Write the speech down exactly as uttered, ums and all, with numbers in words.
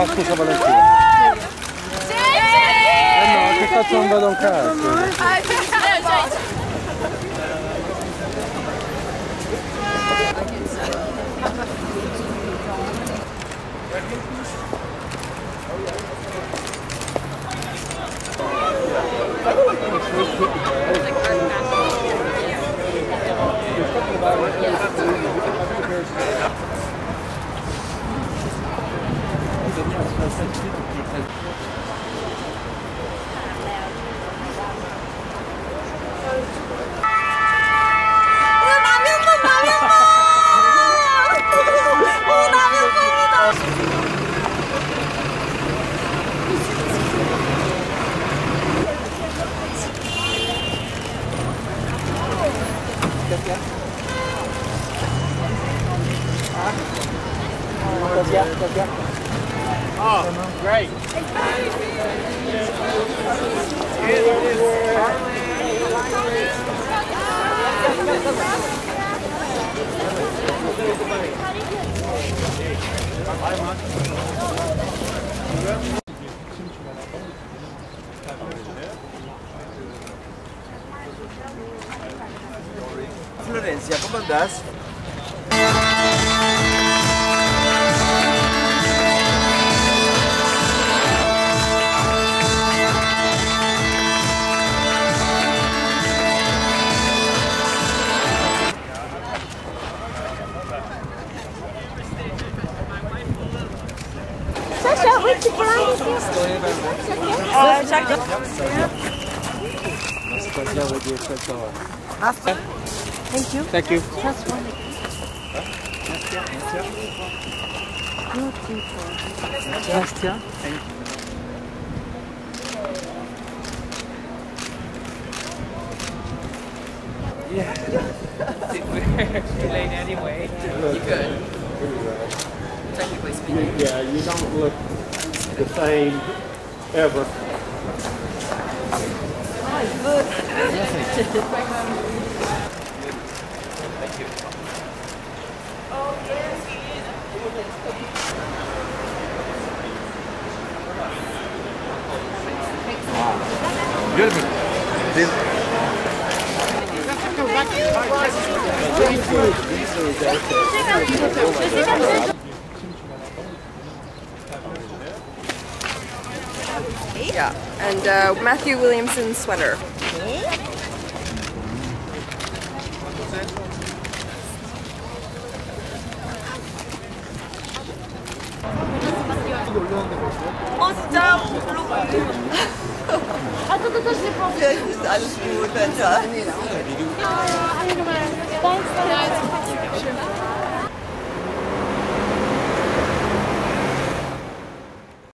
scusa Valentina. Sì! Eh no, che cazzo non vedo un cazzo. Oh, great. Florencia, ¿cómo andás? Sasha, wait, can I use you? Uh, check it. Thank you. Thank you. Just one. Beautiful. Bastia. Yeah. We're too late anyway. You good? Technically speaking. Yeah, you don't look the same ever. Good. Yeah, and uh, Matthew Williamson sweater. Ah, das ist nicht Alles gut,